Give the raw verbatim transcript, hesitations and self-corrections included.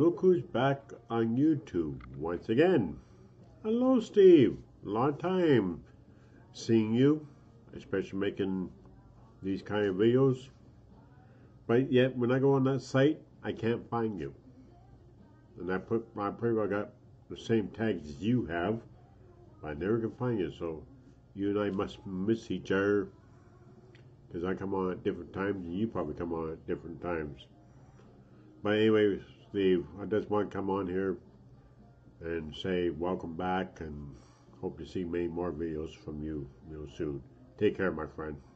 look who's back on YouTube once again. Hello, Steve. Long time seeing you, especially making these kind of videos. But yet, when I go on that site, I can't find you. And I put, I pretty well got the same tags as you have, but I never can find you. So you and I must miss each other, because I come on at different times and you probably come on at different times. But anyway, Steve, I just want to come on here and say welcome back and hope to see many more videos from you real soon. Take care, my friend.